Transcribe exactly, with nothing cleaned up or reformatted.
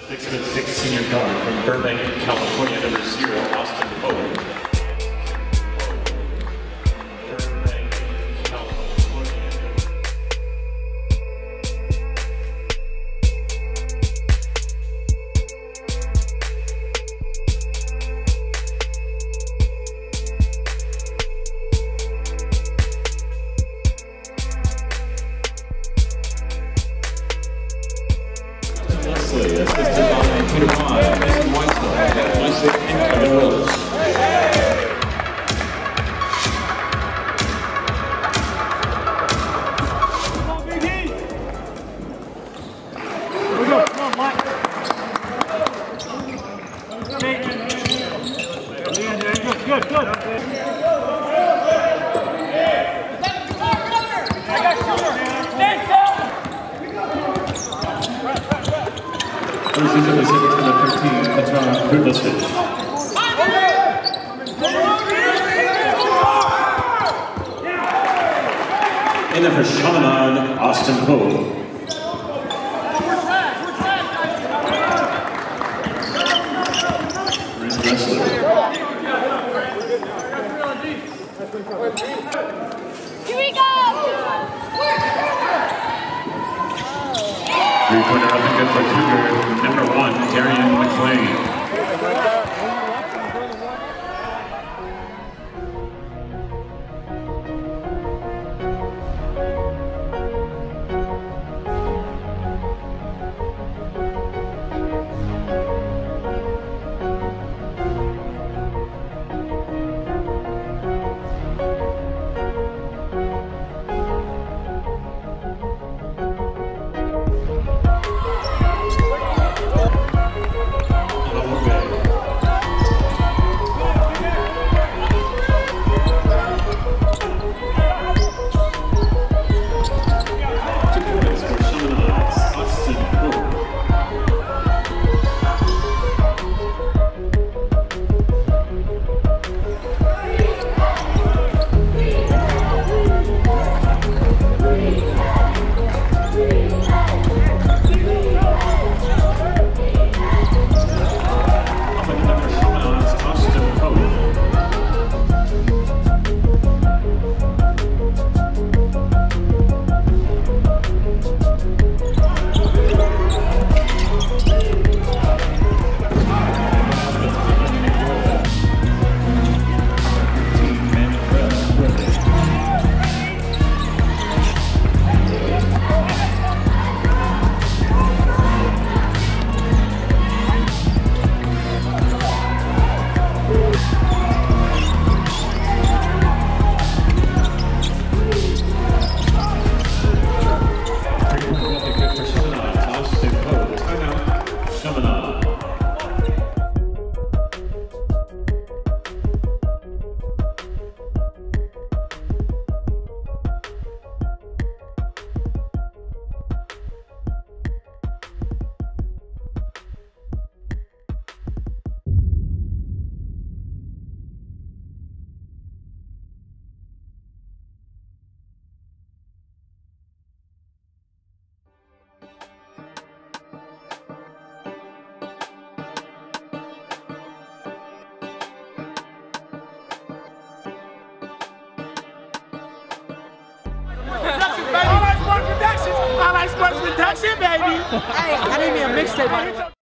Six foot six senior guard from Burbank, California, number zero, Austin Poe. Assisted by Peter Bond, Mason Weinstein, Matt Weinstein, and Kevin Rose. Come on, Big E! Here we go, come on, Mike. Yeah, there you go, good, good. I got shooter, man. Stay still! This is number seven, number thirteen, Petra Krudlasic. And then for Chaminade, Austin Poe. Wrestler. Here we go! Three-pointer up and good for Cougar, number one, Darian McLean. All right, sports production, baby. Hey, I need me a mixtape.